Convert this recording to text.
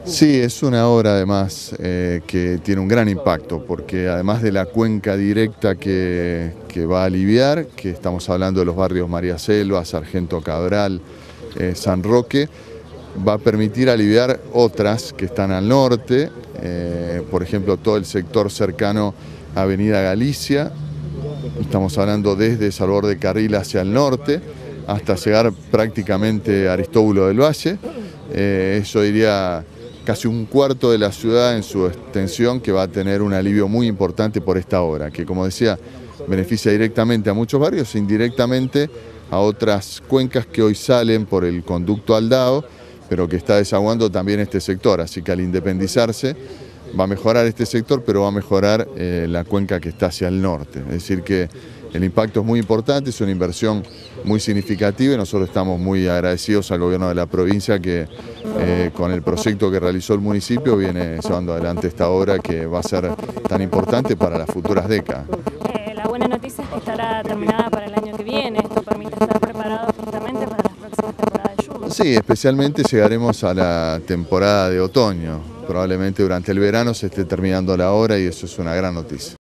Sí, es una obra además que tiene un gran impacto, porque además de la cuenca directa que va a aliviar, que estamos hablando de los barrios María Selva, Sargento Cabral, San Roque, va a permitir aliviar otras que están al norte, por ejemplo todo el sector cercano a Avenida Galicia, estamos hablando desde Salvador de Carril hacia el norte, hasta llegar prácticamente a Aristóbulo del Valle, yo diría casi un cuarto de la ciudad en su extensión que va a tener un alivio muy importante por esta obra, que como decía, beneficia directamente a muchos barrios e indirectamente a otras cuencas que hoy salen por el conducto Aldao, pero que está desaguando también este sector, así que al independizarse va a mejorar este sector, pero va a mejorar la cuenca que está hacia el norte, es decir que el impacto es muy importante, es una inversión muy significativa y nosotros estamos muy agradecidos al gobierno de la provincia que con el proyecto que realizó el municipio viene llevando adelante esta obra que va a ser tan importante para las futuras décadas. La buena noticia es que estará terminada para el año que viene, esto permite estar preparados justamente para las próximas temporadas de lluvia. Sí, especialmente llegaremos a la temporada de otoño, probablemente durante el verano se esté terminando la obra y eso es una gran noticia.